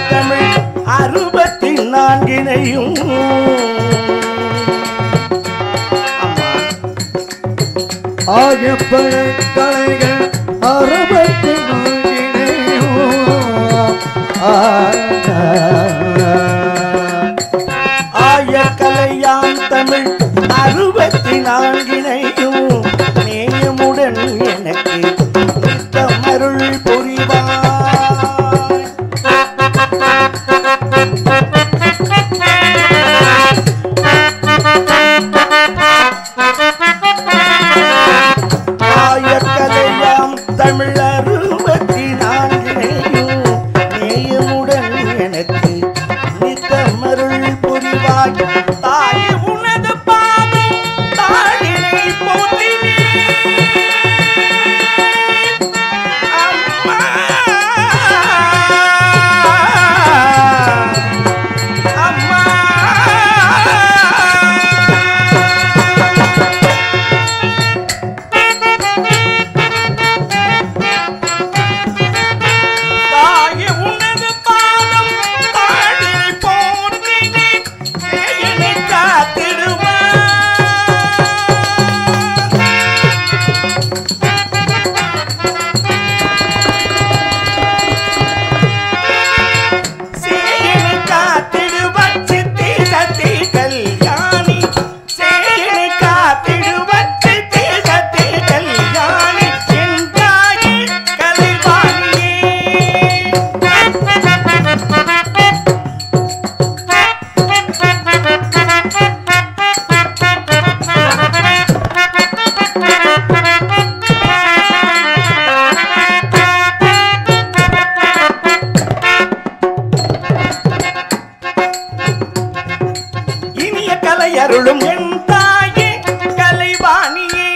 தமிழ் 64 ஆயப்பழ கலைகள் 64 ஆயக்கலையாம் தமிழ் 64 நேயமுடன் எனக்கு நித்தமருள் புரிவாய். ஆயக்கலையாம் தமிழ் 64 நேயமுடன் எனக்கு நித்தமருள் புரிவாய். தாய் உனது பாதம் தாழினை போற்றினேன் அம்மா அம்மா. தாய் உனது பாதம் தாழினை போற்றினேன் என்னை காத்திடுவாய். சேயனை காத்திடுவாய் சித்தி சத்தி கல்யாணி. சேயனை காத்திடுவாய் சித்தி சத்தி கல்யாணி. என் தாயே கலைவாணியே. இனிய கலை அருளும் என் தாயே கலைவாணியே.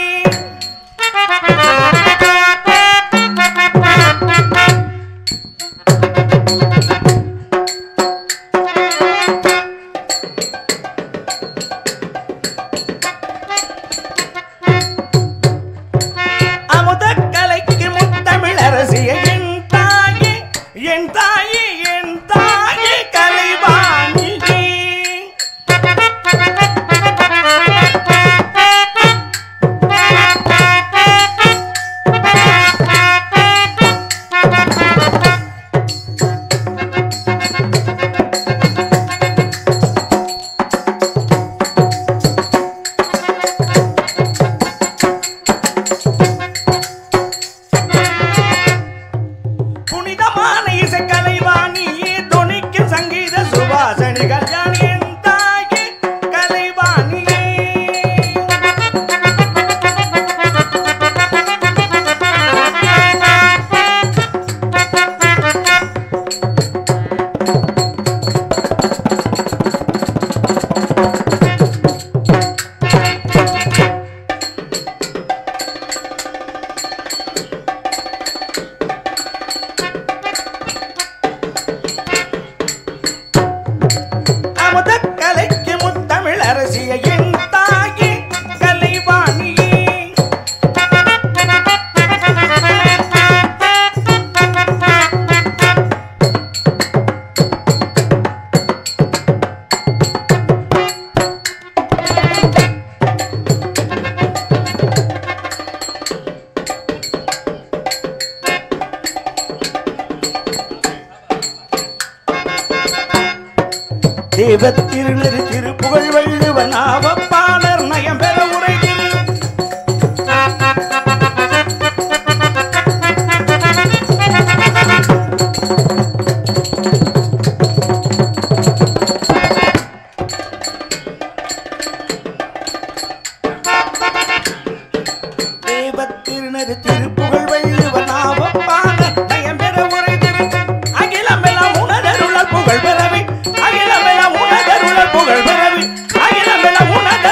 அமுதக் கலைக்கு முத்தமிழ் அரசிய என் தாயே என் தாயே என் தாயே கலைவாணியே. புனிதமான இசை கலைவாணியே தொனிக்கும் சங்கீத சுவாசனி கல்யாணி என் தாயே கலைவாணியே. அமுதக் கலைக்கு முத்தமிழ் அரசிய என் தாயே கலைவாணியே. தேவத்திருநெறி திருப்புகழ் வள்ளுவன் ஆவப்பாளர் நயம் பெற உரையில் தேவத்திருநெறி திருப்புகழ் வள்ளுவன் ஆவப்பாளர் நயம் பெற உரையில் அகிலமெல்லாம் உணரருளல் புகழ் பெறவே அகிலமெல்லாம் உணரருளல் புகழ் பெறவே அகிலமெல்லாம் உணர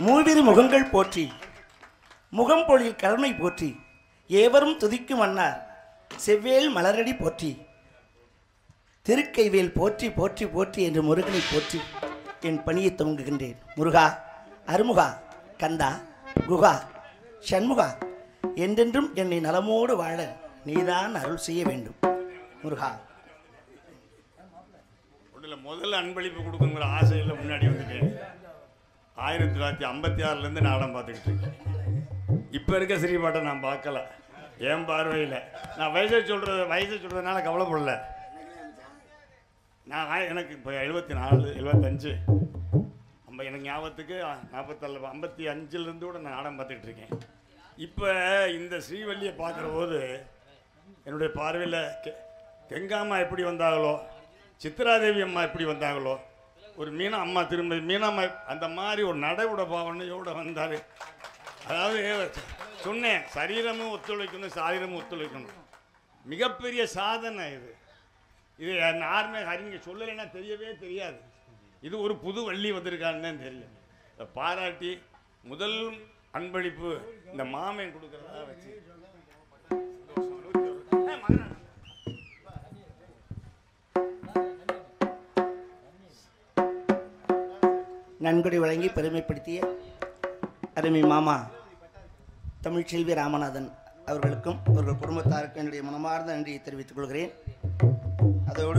மூவிரு முகங்கள் போற்றி, முகம்பொழில் கருணை போற்றி, ஏவரும் துதிக்கும் அன்னார் செவ்வேல் மலரடி போற்றி, திருக்கைவேல் போற்றி போற்றி போற்றி என்று முருகனை போற்றி என் பணியை துவங்குகின்றேன். முருகா, அருமுகா, கந்தா, குகா, சண்முகா, என்றென்றும் என்னை நலமோடு வாழ நீதான் அருள் செய்ய வேண்டும். முருகா. முதல்ல அன்பளிப்பு கொடுக்குங்கிற ஆசையில் முன்னாடி வந்துட்டேன். 1956லேருந்து நாடகம் பார்த்துக்கிட்டு இருக்கேன். இப்போ இருக்க ஸ்ரீபாட்டை நான் பார்க்கல, என் பார்வையில். நான் வயசை சொல்கிறதுனால கவலைப்படல. நான் எனக்கு இப்போ 74 75 எனக்கு ஞாபகத்துக்கு 55லேருந்து கூட நான் நாடகம் பார்த்துக்கிட்டு இருக்கேன். இப்போ இந்த ஸ்ரீவல்லியை பார்க்குற போது என்னுடைய பார்வையில் கெங்காம்மா எப்படி வந்தாங்களோ, சித்ராதேவி அம்மா எப்படி வந்தாங்களோ, ஒரு மீனா அம்மா திரும்ப மீனாம்மா அந்த மாதிரி ஒரு நடைவுட பாவனையோடு வந்தார். அதாவது சொன்னேன், சரீரமும் ஒத்துழைக்கணும், சாரீரமும் ஒத்துழைக்கணும். மிகப்பெரிய சாதனை இது. இது யாருமே அறிஞ சொல்லலைன்னா தெரியவே தெரியாது. இது ஒரு புது வள்ளி வந்திருக்கான்னு தெரியும். இதை பாராட்டி முதல் அன்பளிப்பு இந்த மாமன் கொடுக்குறதா வச்சு நன்கொடை வழங்கி பெருமைப்படுத்திய அருமை மாமா தமிழ்ச்செல்வி ராமநாதன் அவர்களுக்கும் அவர்கள் குடும்பத்தாருக்கும் என்னுடைய மனமார்ந்த நன்றியை தெரிவித்துக் கொள்கிறேன். அதோடு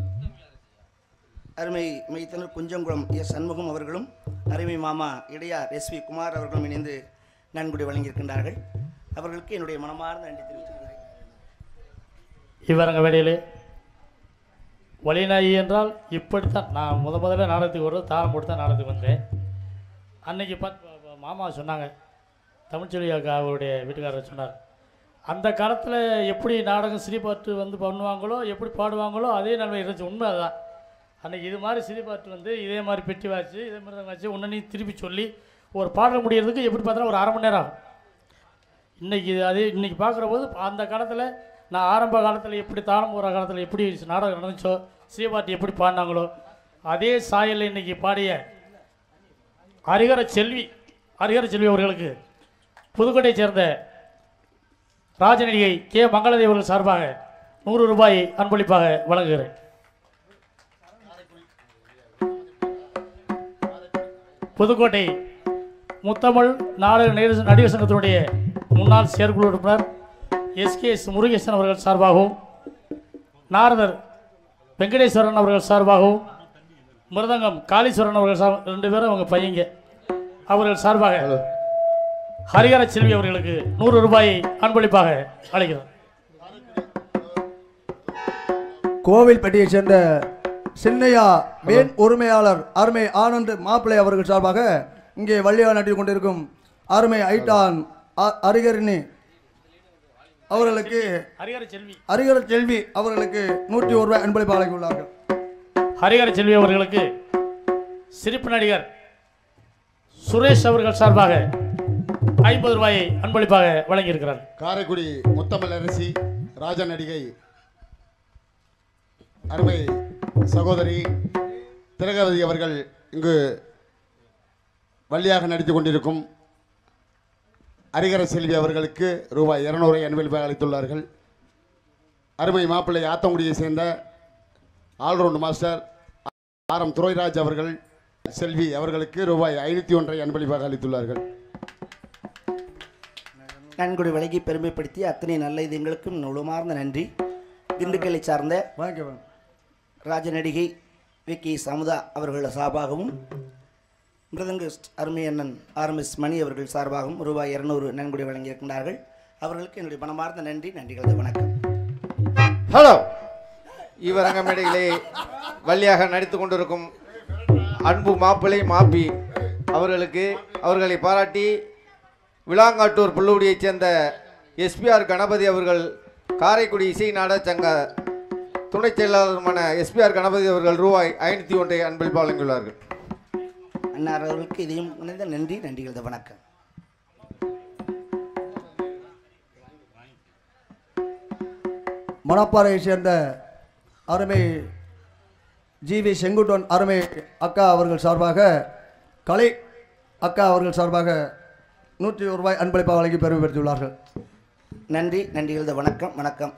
அருமை மைத்தனர் குஞ்சங்குளம் எஸ் சண்முகம் அவர்களும் அருமை மாமா இடையார் எஸ்வி குமார் அவர்களும் இணைந்து நன்கொடை வழங்கியிருக்கின்றார்கள். அவர்களுக்கு என்னுடைய மனமார்ந்த நன்றி தெரிவித்துக் கொள்கிறேன். இவரங்க வேலையிலே வழிநாயகி என்றால் இப்படித்தான். நான் முதல்ல நாடகத்துக்கு ஒரு தாரம் போட்டு தான் நாடகத்துக்கு வந்தேன். அன்னைக்கு மாமா சொன்னாங்க, தமிழ்ச்செல்வி அக்கா அவருடைய வீட்டுக்காரர் சொன்னார், அந்த காலத்தில் எப்படி நாடகம் ஸ்ரீபாட்டு வந்து பண்ணுவாங்களோ, எப்படி பாடுவாங்களோ அதே நிலைமை இருந்துச்சு. உண்மை அதுதான். அன்றைக்கி இது மாதிரி ஸ்ரீபாட்டு வந்து இதே மாதிரி பெட்டி வாச்சு இதே மாதிரி தான் வச்சு ஒன்று திருப்பி சொல்லி ஒரு பாடல் முடியறதுக்கு எப்படி பார்த்தா ஒரு 1/2 மணி நேரம் ஆகும். இன்றைக்கி பார்க்குற போது அந்த காலத்தில் நான் ஆரம்ப காலத்தில் எப்படி தாளம் போகிற காலத்தில் எப்படி நாடகம் நடந்துச்சோ, ஸ்ரீபாட்டு எப்படி பாடினாங்களோ அதே சாயலில் இன்றைக்கி பாடிய ஹரிஹர செல்வி அவர்களுக்கு புதுக்கோட்டையை சேர்ந்த ராஜநடிகை கே மங்களதேவி அவர்கள் சார்பாக 100 ரூபாய் அன்பளிப்பாக வழங்குகிறேன். புதுக்கோட்டை முத்தமிழ் நாடக நடிகர் சங்கத்தினுடைய முன்னாள் செயற்குழு உறுப்பினர் எஸ்கேஎஸ் முருகேசன் அவர்கள் சார்பாகவும், நாரதர் வெங்கடேஸ்வரன் அவர்கள் சார்பாகவும், மிருதங்கம் காளீஸ்வரன் அவர்கள் 2 பேரும் அவங்க பையங்க அவர்கள் சார்பாக ஹரிஹர செல்வி அவர்களுக்கு 100 ரூபாயை அன்பளிப்பாக அளிக்கிறார். கோவில்பட்டியைச் சேர்ந்த சின்னையா மேன் உரிமையாளர் அருமை ஆனந்த் மாப்பிள்ளை அவர்கள் சார்பாக இங்கே வள்ளியாக நட்டி கொண்டிருக்கும் அருமை ஐட்டான் ஹரிஹரனி அவர்களுக்கு ஹரிஹர செல்வி அவர்களுக்கு 101 ரூபாய் அன்பளிப்பு வழங்கியுள்ளார்கள். ஹரிஹர செல்வி அவர்களுக்கு சிரிப்பு நடிகர் சுரேஷ் அவர்கள் சார்பாக 50 ரூபாயை அன்பளிப்பாக வழங்கியிருக்கிறார். காரைக்குடி முத்தமிழ் அரசி ராஜ நடிகை அருமை சகோதரி திலகவதி அவர்கள் இங்கு வள்ளியாக நடித்து கொண்டிருக்கும் ஹரிஹர செல்வி அவர்களுக்கு ரூபாய் 200 அன்பளிப்பாக அளித்துள்ளார்கள். அருமை மாப்பிள்ளை ஆத்தங்குடியை சேர்ந்த ஆல்ரவுண்ட் மாஸ்டர் ஆர்.எம். துரைராஜ் அவர்கள் செல்வி அவர்களுக்கு ரூபாய் 501 அன்பளிப்பாக அளித்துள்ளார்கள். நன்கொடை வழங்கி பெருமைப்படுத்தி அத்தனை நல்ல இதயங்களுக்கும் நுழுமார்ந்த நன்றி. திண்டுக்கலை சார்ந்த ராஜ நடிகை விக்கி சமுதா அவர்கள் சார்பாகவும், மிருதங்க அருமை அண்ணன் ஆர்எம்எஸ் மணி அவர்கள் சார்பாகவும் ரூபாய் 200 நன்கொடை வழங்கியிருக்கின்றார்கள். அவர்களுக்கு என்னுடைய மனமார்ந்த நன்றி. நன்றிகளது வணக்கம். ஹலோ, இவரங்க மேடைகளே வள்ளியாக நடித்து கொண்டிருக்கும் அன்பு மாப்பிள்ளை மாப்பி அவர்களை பாராட்டி விளாங்காட்டூர் புல்லுவடியைச் சேர்ந்த எஸ்பிஆர் கணபதி அவர்கள், காரைக்குடி இசை நாடக சங்க துணை செயலாளருமான எஸ்பிஆர் கணபதி அவர்கள் ரூபாய் 501 அன்பளிப்பு வழங்கியுள்ளார்கள். அன்னார் அவர்களுக்கு இதையும் இணைந்த நன்றி. நன்றிகளது வணக்கம். மணப்பாறையை சேர்ந்த அருமை ஜிவி செங்குட்டன் அருமை அக்கா அவர்கள் சார்பாக கலை அக்கா அவர்கள் சார்பாக 101 ரூபாய் அன்பளிப்பாக வழங்கி பெருமை பெற்றுள்ளார்கள். நன்றி நன்றிகளது வணக்கம் வணக்கம்.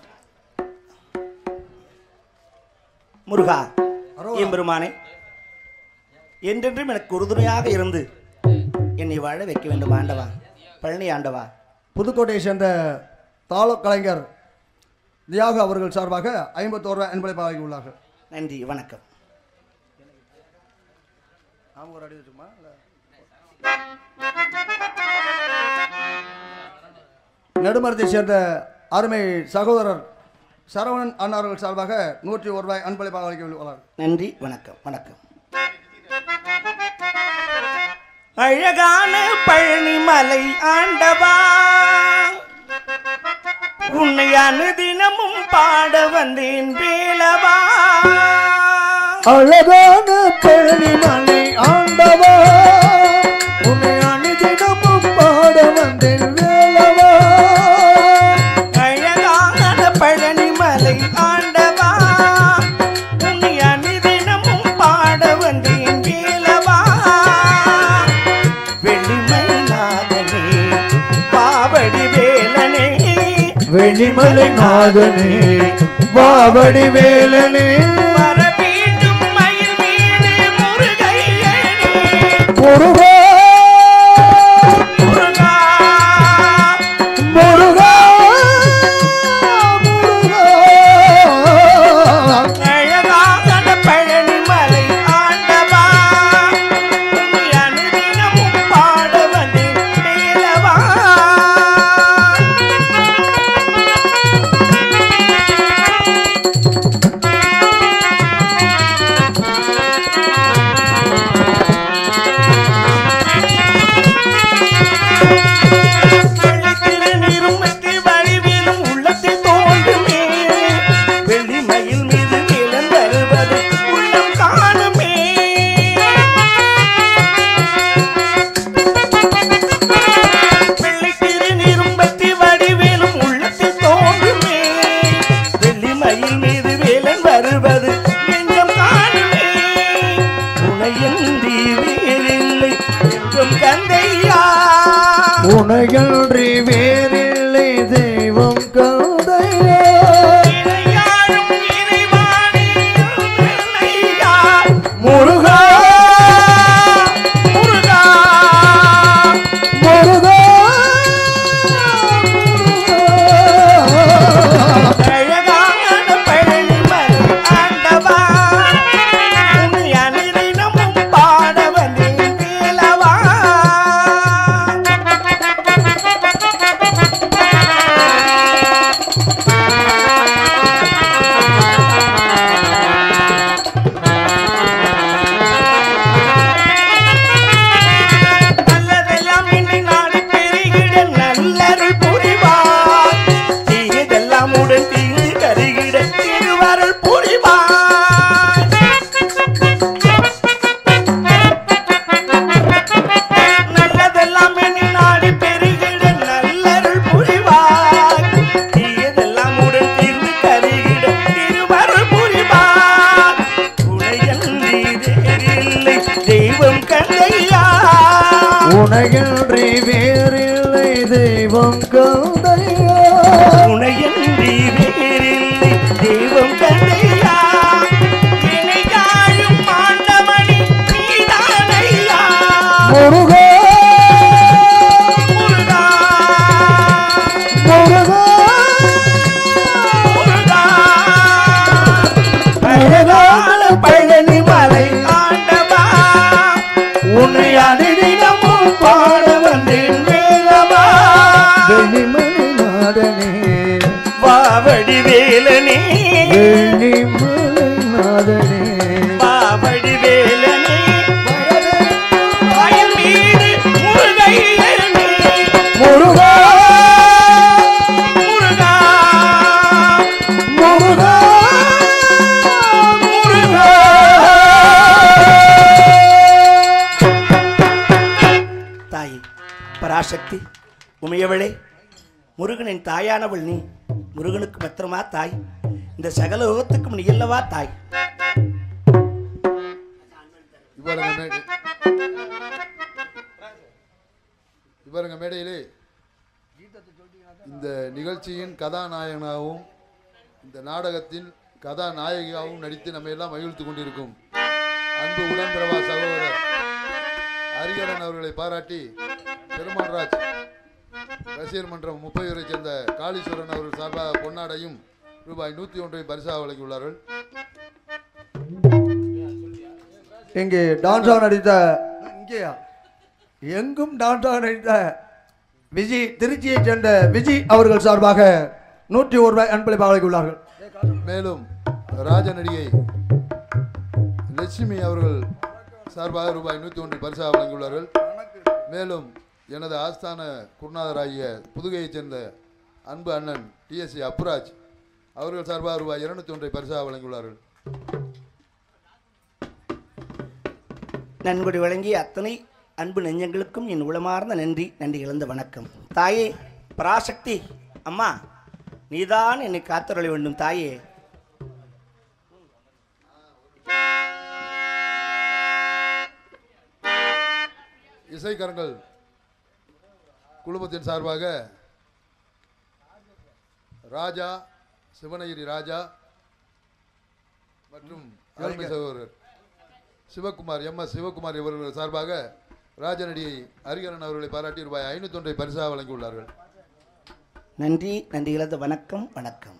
முருகா எம்பெருமானே, என்றென்றும் எனக்கு உறுதுணையாக இருந்து என்னை வாழ வைக்க வேண்டும் ஆண்டவா, பழனி ஆண்டவா. புதுக்கோட்டையை சேர்ந்த தாள கலைஞர் தியாக அவர்கள் சார்பாக 51 ரூபாய் அன்பளிப்பாக வழங்கி உள்ளார்கள். நன்றி வணக்கம். நெடுமரத்தை சேர்ந்த அருமை சகோதரர் சரவணன் அண்ணார்கள் சார்பாக 101 ரூபாய் அன்பளிப்பாக வழங்கி உள்ளார்கள். நன்றி வணக்கம் வணக்கம். அழகான பழனிமலை ஆண்டவா, உன்னை அனுதினமும் பாட வந்தேன் வேலவா. அழகான பழனிமலை ஆண்டவா, உன்னை அனுதினமும் பாட வந்தேன் வேலவா. அழகான பழனிமலை ஆண்டவா, உன்னை அனுதினமும் பாட வந்தேன் வேலவா. வெள்ளிமை நாதனே பாவடி வேலனே, வெளிமலை நாதனே வாவடி வேலனே, வரவேண்டும் மயில் மீது முருகையனே. முருகா முருகா முருகா முருகா. அழகான பழனிமலை ஆண்டவா, உன்னை அனுதினமும் பாட வந்தேன் வேலவா. திருநிருமத்தில் வடிவிலும் உள்ளத்தில் தோன்றுமே, வெள்ளிமயில் மீது வேலன் வருவது உள்ளம் காணுமே. வெள்ளை திருநிருமத்தில் வடிவிலும் உள்ளத்தில் தோன்றுமே, வெள்ளிமயில் மீது வேலன் வருவது நெஞ்சம் காணுமே. உனையன்றி வேறில்லை என்றும் கந்தையா, உனையன்றி வேறில்லை தெய்வம் கந்தையா. இணையாளும் இறைவாணி என்னையா. முருகா முருகா முருகா அழகான பழனிமலை ஆண்டவா, உன்னை அனுதினமும் பாட வந்தேன் வேலவா. நல்லதெல்லாம் என்னை நாடி பெருகிட நல்லருள் புரிவார், தீயதெல்லாம் உடன் தீர்ந்து கருகிட திருவருள் புரிவார். நல்லதெல்லாம் என்னை நாடி பெருகிட நல்லருள் புரிவார், தீயதெல்லாம் உடன் தீர்ந்து கருகிட திருவருள் புரிவார். உனையன்றி வேறில்லை தெய்வம் கந்தையா, உனையன்றி வேறில்லை தெய்வம் கந்தையா. உனையன்றி வேறில்லை தெய்வம் கந்தையா. இணையாளும் ஆண்டவனே நீதானையா. முருகா முருகா முருகா முருகா அழகான பழனிமலை ஆண்டவா, உன்னை அனுதினமும் பாட வந்தேன் வேலவா. வெளிமலை நாதனே பாவடி வேலனே, வெளிமலை நாதனே, பாவடி வேலனே, மயில் மீது முருகையனே. முருகா முருகா முருகா முருகா. தாய் பராசக்தி உமையவளே, முருகனின் தாயானவள் நீ. முருகனுக்கு மாத்திரமா தாய், இந்த சகல உலகத்துக்கும் நீ அல்லவா தாய். இவ்வளவு இவருங்க மேடையிலே இந்த நிகழ்ச்சியின் கதாநாயகனாகவும் இந்த நாடகத்தில் கதாநாயகியாகவும் நடித்து நம்ம எல்லாம் மகிழ்த்து கொண்டிருக்கும் அன்பு உடன்பிறவா சகோதரர் ஹரிகரன் அவர்களை பாராட்டி பெருமாள்ராஜ் ரசிகர் மன்றம் 30 சேர்ந்த காளீஸ்வரன் அவர்கள் சார்பாக பொன்னாடையும் ரூபாய் 101 பரிசாக வழங்கியுள்ளார்கள். இங்கே டான்ஸா நடித்த இங்கேயா எங்கும் டான்ஸா நடித்த விஜய் திருச்சியைச் சேர்ந்த விஜய் அவர்கள் சார்பாக 101 ரூபாய் அன்பளிப்பாக வழங்கியுள்ளார்கள். மேலும் ராஜ நடிகை லட்சுமி அவர்கள் சார்பாக ரூபாய் 101 பரிசாக வழங்கியுள்ளார்கள். மேலும் எனது ஆஸ்தான குருநாதராகிய புதுகையைச் சேர்ந்த அன்பு அண்ணன் டிஎஸ்சி அப்புராஜ் அவர்கள் சார்பாக ரூபாய் 201 பரிசாக வழங்கியுள்ளார்கள். நன்கொடை வழங்கிய அத்தனை அன்பு நெஞ்சங்களுக்கும் என் உளமார்ந்த நன்றி கலந்த வணக்கம். தாயே பராசக்தி அம்மா, நீதான் என்னை காத்தருள வேண்டும் தாயே. இசைக்கரங்கள் குழுமத்தின் சார்பாக ராஜா சிவனகிரி ராஜா மற்றும் அருமை சகோதரர் சிவகுமார் MS சிவகுமார் இவர்கள் சார்பாக ராஜநடிகை ஹரிகரன் அவர்களை பாராட்டி ரூபாய் 501 பரிசாக வழங்கியுள்ளார்கள். நன்றி கலந்த வணக்கம் வணக்கம்.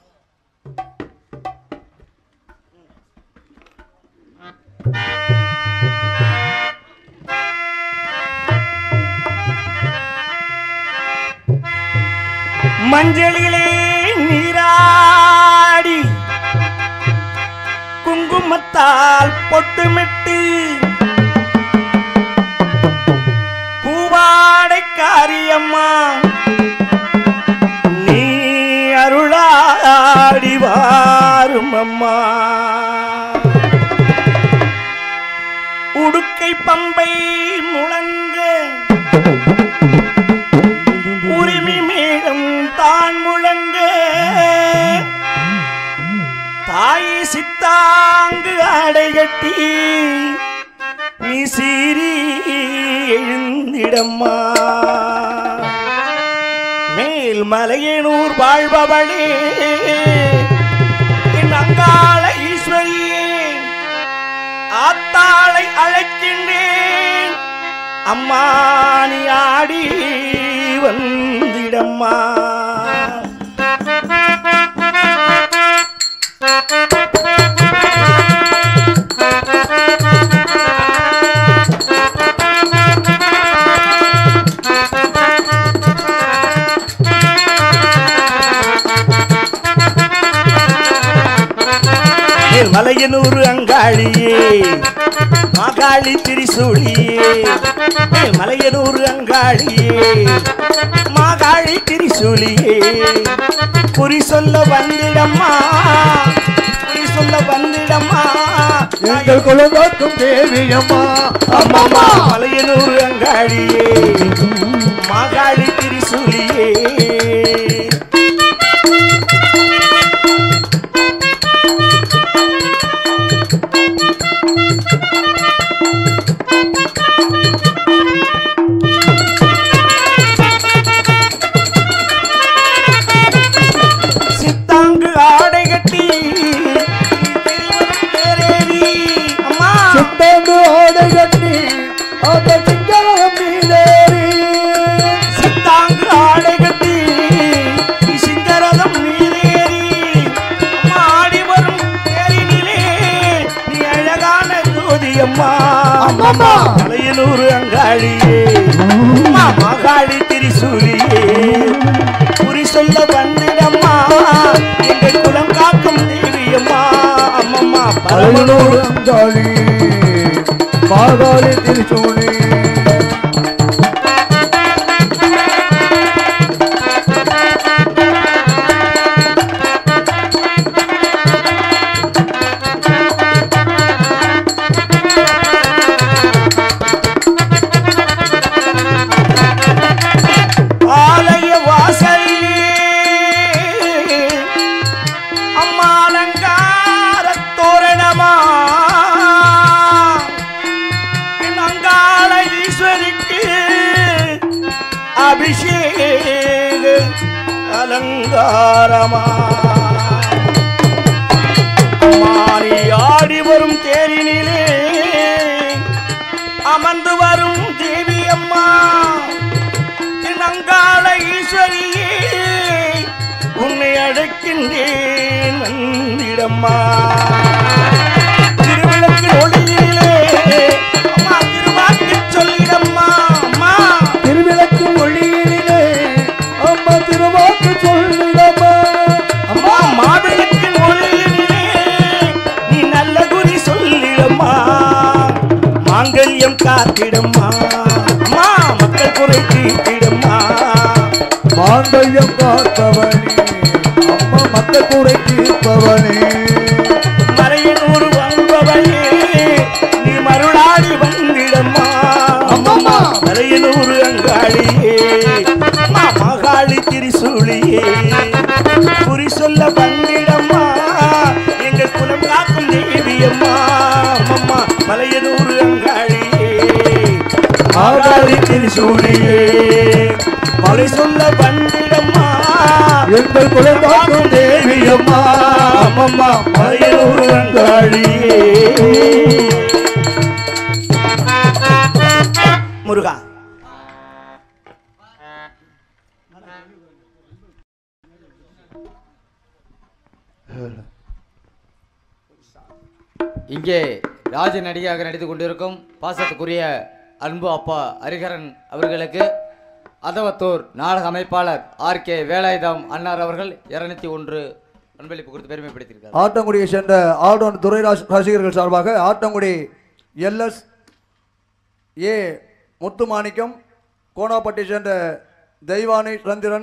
மஞ்சளிலே நீராடி குங்குமத்தால் பொட்டுமிட்டு பூவாடை காரியம்மா நீ அருளாடி வாரும் அம்மா. உடுக்கை பம்பை முழங்க உரிமை மேகம் தான் முழங்க தாய் சித்தாங்கு ஆடை கட்டி நீ சீறி எழுந்திடம்மா. மேல் மலையனூர் வாழ்பவளே என் அங்காள ஈஸ்வரியே, ஆத்தாளை அழைக்கின்றேன் அம்மா நீ ஆடி வந்திடம்மா. மலையனூர் அங்காளியே மாகாளி திரிசூலியே, மலையனூர் அங்காளியே மாகாளி திரிசூலியே, குறி சொல்ல வந்திடம்மா குறி சொல்ல வந்திடம்மா எங்கள் குலதோக்கும் தேவியம்மா அம்மா. மலையனூர் அங்காளியே மாகாளி திரிசூலியே. மலையனூர் அங்காளியே மாகாளி திரிசூலியே, குறி சொல்ல வந்திடம்மா எங்கள் குலம் காக்கும் தேவியம்மா அம்மம்மா. மலையனூர் அங்காளி மாகாளி திரிசூலி. அங்காள அலங்காரமா மாறி ஆடி வரும் தேரினிலே அமர்ந்து வரும் தேவி அம்மா நங்காள ஈஸ்வரியே உன்னை அழைக்கின்றேன் வந்திடம்மா திருவிளக்கு ஒளியிலே அம்மா திருவாக்கு சொல்லிடம்மா அம்மா திருவிளக்கு ஒளியிலே அம்மா திருவாக்கு சொல்லிடம்மா அம்மா மாவிளக்கு ஒளியிலே நீ நல்ல குறி சொல்லிடம்மா மாங்கல்யம் காத்திடம்மா அம்மா மக்கள் குறை தீர்த்திடம்மா மாங்கல்யம் காத்தவனே அம்மா மக்கள் குறை தீர்ப்பவனே மறையனூர் வந்தவனே நீ மருளாடி வந்திடம்மா அம்மா மறையனூர் அங்காளியே அம்மா மகாளி திரிசூலியே குறி சொல்ல வந்திடம்மா எங்க குலம் காக்கும் தேவியம்மா அம்மா மலையனூர் அங்காளியே மகாளி திரிசூலியே மலை சொல்ல வந்திடம்மா எங்கள் குலம் காக்கும் தேவியம்மா அம்மம்மா மலையனூர் அங்காளியே முருகா இங்கே ராஜ நடிகையாக நடித்து கொண்டிருக்கும் பாசத்துக்குரிய அன்பு அப்பா ஹரிஹரன் அவர்களுக்கு அதவத்தூர் நாடக அமைப்பாளர் ஆர்கே வேலாயுதம் அன்னார் அவர்கள் 201 அன்பளிப்பு கொடுத்து பெருமைப்படுத்தியிருக்கார். ஆட்டங்குடியை சேர்ந்த ஆல்ரவுண்ட் துறை ரசிகர்கள் சார்பாக ஆட்டங்குடி எல்எஸ் ஏ முத்துமாணிக்கம், கோணாப்பட்டி சேர்ந்த தெய்வானை சந்திரன்,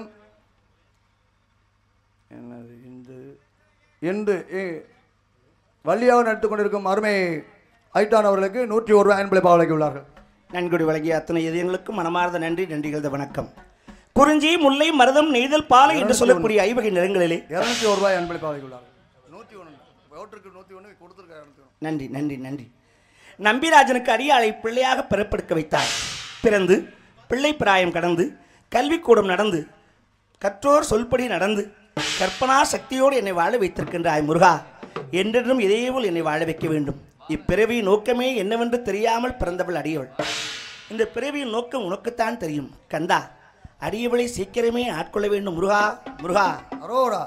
இந்து வள்ளியாக நடித்துக் கொண்டிருக்கும் அருமை ஐட்டான் அவர்களுக்கு 101 ரூபாய் அன்பளிப்பாக வழங்கியுள்ளார்கள். நன்கொடை வழங்கிய அத்தனை இதயங்களுக்கும் மனமார்ந்த நன்றி. நன்றிகளது வணக்கம். குறிஞ்சி, முல்லை, மருதம், நெய்தல், பாலை என்று சொல்லக்கூடிய ஐவகை நிறங்களிலே 201 ரூபாய் அன்பளிப்பாக வழங்கியுள்ளார்கள். 101 கொடுத்திருக்காரு. நன்றி நன்றி நன்றி. நம்பிராஜனுக்கு அடியாளை பிள்ளையாக பிறப்பெடுக்க வைத்தார். பிறந்து பிள்ளை பிராயம் கடந்து கல்விக்கூடம் நடந்து கற்றோர் சொல்படி நடந்து கற்பனா சக்தியோடு என்னை வாழ வைத்திருக்கின்றாய் முருகா. என்றென்றும் இதேபோல் என்னை வாழ வைக்க வேண்டும். இப்பிறவி நோக்கமே என்னவென்று தெரியாமல் பிறந்தவள் அடியவள். இந்த பிறவியின் நோக்கம் உனக்குத்தான் தெரியும் கந்தா. அடியவளை சீக்கிரமே ஆட்கொள்ள வேண்டும் முருகா. முருகா அரோரா.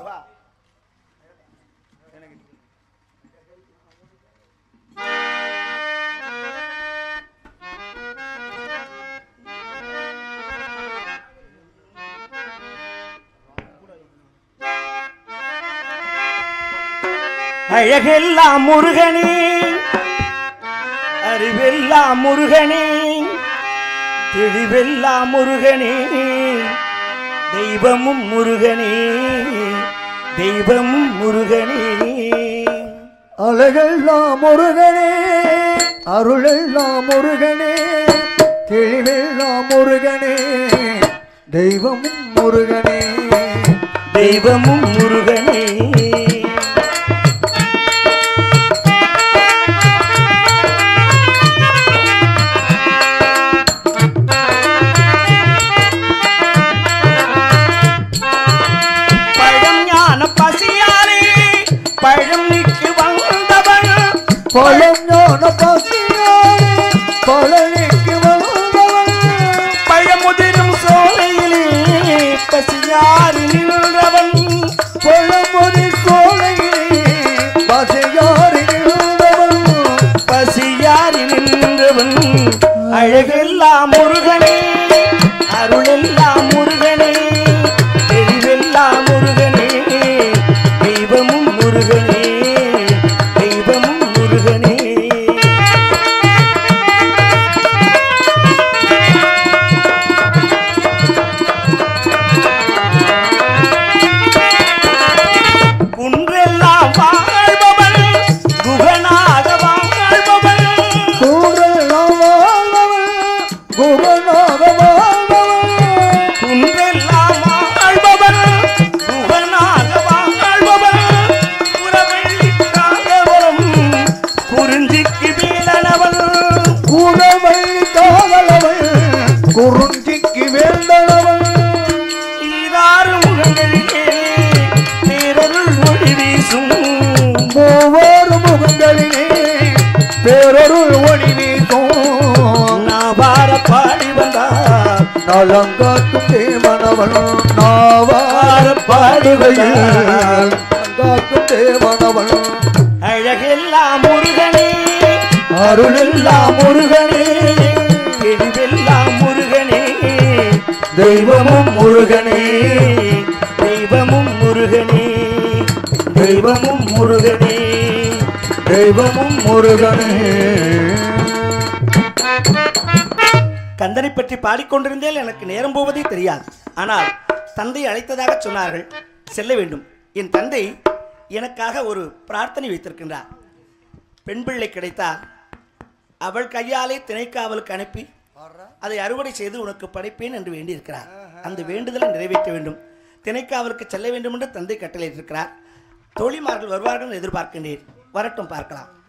அழகெல்லாம் முருகனே, அறிவெல்லாம் முருகனே, தெளிவெல்லாம் முருகனே, தெய்வமும் முருகனே, தெய்வமும் முருகனே. அழகெல்லாம் முருகனே, அருளெல்லாம் முருகனே, தெளிவெல்லாம் முருகனே, தெய்வமும் முருகனே, தெய்வமும் முருகனே. பழம் நீக்கி வந்தவன் பழம் ஞான பசியாரே, பழனிக்கு வந்தவன் பழமுதிரும் சோலையிலே பசியாரி நின்றவன், பழமுதிர் சோலையிலே பசியாரி நின்றவன், பசியாரி நின்றவன். அழகெல்லாம் முருகனே, அருளெல்லாம் முருகனே, தெளிவெல்லாம் முருகனே, தெய்வமும் முருகனே, தெய்வமும் முருகனே. குன்றெல்லாம் வாழ்பவன், குகனாக வாழ்பவன், கூடெல்லாம் வாழ்பவன், குகனாக வாழ்பவன், குன்றெல்லாம் வாழ்பவன், குகனாக வாழ்பவன், குறவெள்ளிக்காகவரும் குறிஞ்சிக்கு வேலனவன், குறவள்ளி காவலவன், குறிஞ்சிக்கு வேந்தனவன், ஈராறு முகங்களில் பேரொருள் ஒளி வீசும் நாவார பாடி வந்தார் நலங்காக்கும் தேவனவன் நாவார பாடுகையில் காக்கும் தேவனவன் அழகெல்லாம் முருகனே அருளெல்லாம் முருகனே தெளிவெல்லாம் முருகனே தெய்வமும் முருகனே தெய்வமும் முருகனே தெய்வமும் முருகனே தெய்வமும் முருகனே. கந்தனை பற்றி பாடிக்கொண்டிருந்தேன், எனக்கு நேரம் போவதே தெரியாது. ஆனால் தந்தை அழைத்ததாக சொன்னார்கள், செல்ல வேண்டும். என் தந்தை எனக்காக ஒரு பிரார்த்தனை வைத்திருக்கின்றார். பெண் பிள்ளை கிடைத்தால் அவள் கையாலே திணைக்காவலுக்கு அனுப்பி அதை அறுவடை செய்து உனக்கு படைப்பேன் என்று வேண்டியிருக்கிறார். அந்த வேண்டுதலை நிறைவேற்ற வேண்டும். திணைக்காவலுக்கு செல்ல வேண்டும் என்று தந்தை கட்டளையிட்டிருக்கிறார். தோழிமார்கள் வருவார்கள் எதிர்பார்க்கின்றேன். வரட்டும், பார்க்கலாம்.